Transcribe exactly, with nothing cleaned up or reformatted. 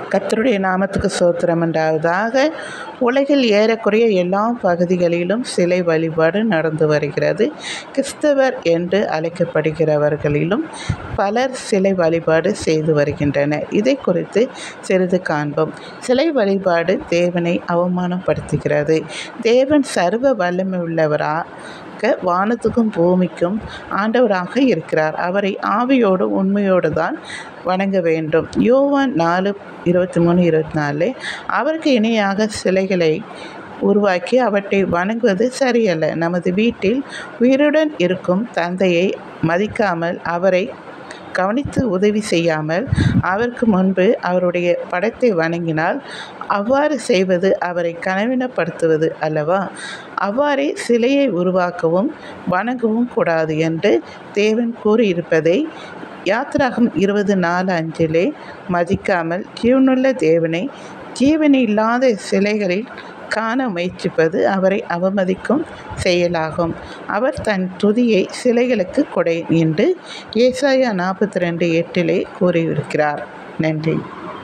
கர்த்தருடைய நாமத்துக்கு ஸ்தோத்திரம் உண்டாவதாக. உலகில் ஏறக்குறைய எல்லா பகுதிகளிலும் சிலை வழிபாடு நடந்து வருகிறது. கிறிஸ்தவர் என்று அழைக்கப்படுகிறவர்களிலும் பலர் சிலை வழிபாடு செய்து வருகின்றனர். இதை குறித்து சிறிது காண்போம். சிலை வழிபாடு தேவனை அவமானப்படுத்துகிறது. தேவன் சர்வ வல்லமை உள்ளவராக வானத்துக்கும் பூமிக்கும் ஆண்டவராக இருக்கிறார். அவரை ஆவியோடு உண்மையோடு தான் வணங்க வேண்டும். யோவான் நாலு இருபத்தி மூணு இருபத்தி நாலு அவருக்கு இணையாக சிலைகளை உருவாக்கி அவற்றை வணங்குவது சரியல்ல. நமது வீட்டில் உயிருடன் இருக்கும் தந்தையை மதிக்காமல், அவரை கவனித்து உதவி செய்யாமல், அவருக்கு முன்பு அவருடைய படத்தை வணங்கினால் அவ்வாறு செய்வது அவரை கனவீனப்படுத்துவது அல்லவா? அவ்வாறே சிலையை உருவாக்கவும் வணங்கவும் கூடாது என்று தேவன் கூறியிருப்பதை யாத்திராகம் இருபது நாலு அஞ்சிலே மதிக்காமல் ஜீவனுள்ள தேவனை ஜீவனில்லாத சிலைகளில் காண முயற்சிப்பது அவரை அவமதிக்கும் செயலாகும். அவர் தன் துதியை சிலைகளுக்கு கொடை என்று ஏசாயா நாற்பத்தி ரெண்டு எட்டிலே கூறியிருக்கிறார். நன்றி.